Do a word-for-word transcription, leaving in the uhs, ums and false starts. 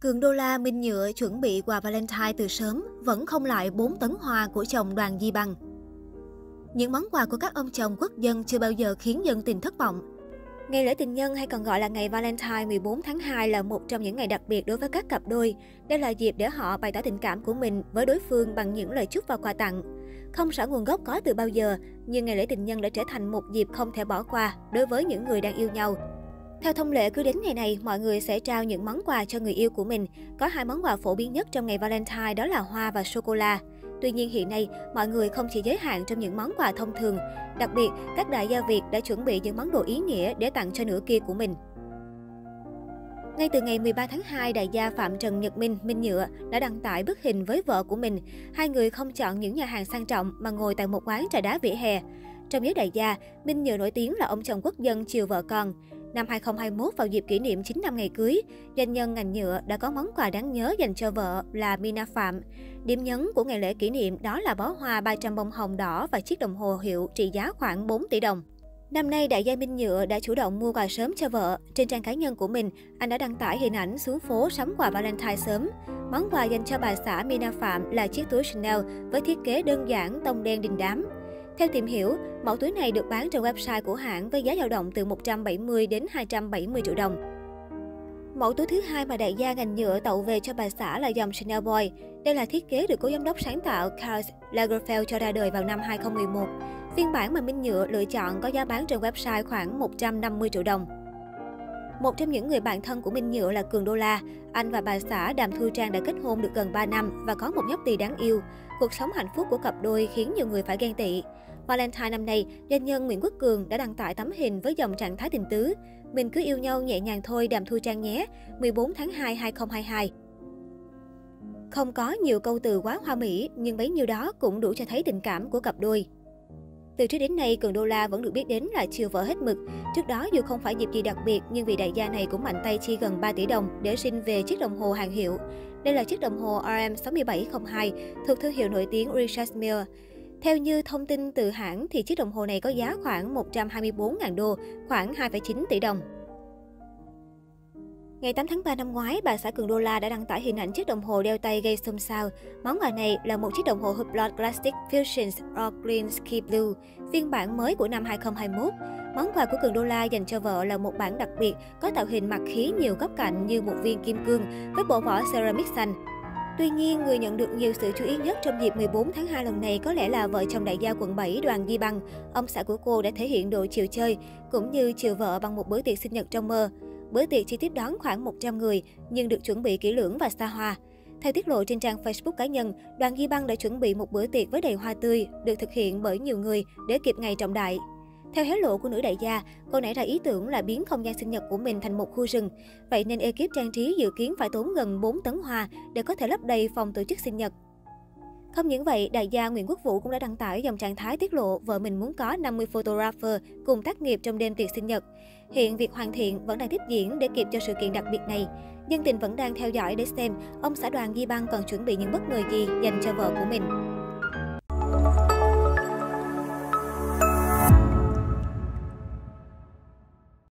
Cường đô la Minh Nhựa chuẩn bị quà Valentine từ sớm, vẫn không lại bốn tấn hoa của chồng Đoàn Di Bằng. Những món quà của các ông chồng quốc dân chưa bao giờ khiến dân tình thất vọng. Ngày lễ tình nhân hay còn gọi là ngày Valentine mười bốn tháng hai là một trong những ngày đặc biệt đối với các cặp đôi. Đây là dịp để họ bày tỏ tình cảm của mình với đối phương bằng những lời chúc và quà tặng. Không rõ nguồn gốc có từ bao giờ, nhưng ngày lễ tình nhân đã trở thành một dịp không thể bỏ qua đối với những người đang yêu nhau. Theo thông lệ, cứ đến ngày này, mọi người sẽ trao những món quà cho người yêu của mình. Có hai món quà phổ biến nhất trong ngày Valentine đó là hoa và sô-cô-la. Tuy nhiên hiện nay, mọi người không chỉ giới hạn trong những món quà thông thường. Đặc biệt, các đại gia Việt đã chuẩn bị những món đồ ý nghĩa để tặng cho nửa kia của mình. Ngay từ ngày mười ba tháng hai, đại gia Phạm Trần Nhật Minh, Minh Nhựa đã đăng tải bức hình với vợ của mình. Hai người không chọn những nhà hàng sang trọng mà ngồi tại một quán trà đá vỉa hè. Trong giới đại gia, Minh Nhựa nổi tiếng là ông chồng quốc dân chiều vợ con. Năm hai không hai mốt, vào dịp kỷ niệm chín năm ngày cưới, doanh nhân ngành nhựa đã có món quà đáng nhớ dành cho vợ là Mina Phạm. Điểm nhấn của ngày lễ kỷ niệm đó là bó hoa ba trăm bông hồng đỏ và chiếc đồng hồ hiệu trị giá khoảng bốn tỷ đồng. Năm nay, đại gia Minh Nhựa đã chủ động mua quà sớm cho vợ. Trên trang cá nhân của mình, anh đã đăng tải hình ảnh xuống phố sắm quà Valentine sớm. Món quà dành cho bà xã Mina Phạm là chiếc túi Chanel với thiết kế đơn giản tông đen đình đám. Theo tìm hiểu, mẫu túi này được bán trên website của hãng với giá dao động từ một trăm bảy mươi đến hai trăm bảy mươi triệu đồng. Mẫu túi thứ hai mà đại gia ngành nhựa tậu về cho bà xã là dòng Chanel Boy. Đây là thiết kế được cố giám đốc sáng tạo Karl Lagerfeld cho ra đời vào năm hai không một một. Phiên bản mà Minh Nhựa lựa chọn có giá bán trên website khoảng một trăm năm mươi triệu đồng. Một trong những người bạn thân của Minh Nhựa là Cường Đô La. Anh và bà xã Đàm Thu Trang đã kết hôn được gần ba năm và có một nhóc tỳ đáng yêu. Cuộc sống hạnh phúc của cặp đôi khiến nhiều người phải ghen tị. Valentine năm nay, doanh nhân Nguyễn Quốc Cường đã đăng tải tấm hình với dòng trạng thái tình tứ. Mình cứ yêu nhau nhẹ nhàng thôi Đàm Thu Trang nhé, mười bốn tháng hai hai không hai hai. Không có nhiều câu từ quá hoa mỹ, nhưng bấy nhiêu đó cũng đủ cho thấy tình cảm của cặp đôi. Từ trước đến nay, Cường Đô La vẫn được biết đến là chiều vợ hết mực. Trước đó, dù không phải dịp gì đặc biệt, nhưng vị đại gia này cũng mạnh tay chi gần ba tỷ đồng để xin về chiếc đồng hồ hàng hiệu. Đây là chiếc đồng hồ R M sáu bảy không hai thuộc thương hiệu nổi tiếng Richard Mille. Theo như thông tin từ hãng, thì chiếc đồng hồ này có giá khoảng một trăm hai mươi bốn nghìn đô, khoảng hai phẩy chín tỷ đồng. Ngày tám tháng ba năm ngoái, bà xã Cường Đô La đã đăng tải hình ảnh chiếc đồng hồ đeo tay gây xôn xao. Món quà này là một chiếc đồng hồ Hublot Classic Fusions All Green Ski Blue, phiên bản mới của năm hai không hai mốt. Món quà của Cường Đô La dành cho vợ là một bản đặc biệt, có tạo hình mặt khí nhiều góc cạnh như một viên kim cương với bộ vỏ ceramic xanh. Tuy nhiên, người nhận được nhiều sự chú ý nhất trong dịp mười bốn tháng hai lần này có lẽ là vợ chồng đại gia quận bảy Đoàn Di Bằng. Ông xã của cô đã thể hiện độ chiều chơi, cũng như chiều vợ bằng một bữa tiệc sinh nhật trong mơ. Bữa tiệc chỉ tiếp đón khoảng một trăm người, nhưng được chuẩn bị kỹ lưỡng và xa hoa. Theo tiết lộ trên trang Facebook cá nhân, Đoàn Di Băng đã chuẩn bị một bữa tiệc với đầy hoa tươi, được thực hiện bởi nhiều người để kịp ngày trọng đại. Theo hé lộ của nữ đại gia, cô nảy ra ý tưởng là biến không gian sinh nhật của mình thành một khu rừng. Vậy nên ekip trang trí dự kiến phải tốn gần bốn tấn hoa để có thể lấp đầy phòng tổ chức sinh nhật. Không những vậy, đại gia Nguyễn Quốc Vũ cũng đã đăng tải dòng trạng thái tiết lộ vợ mình muốn có năm mươi photographer cùng tác nghiệp trong đêm tiệc sinh nhật. Hiện việc hoàn thiện vẫn đang tiếp diễn để kịp cho sự kiện đặc biệt này. Dân tình vẫn đang theo dõi để xem ông xã Đoàn Di Băng còn chuẩn bị những bất ngờ gì dành cho vợ của mình.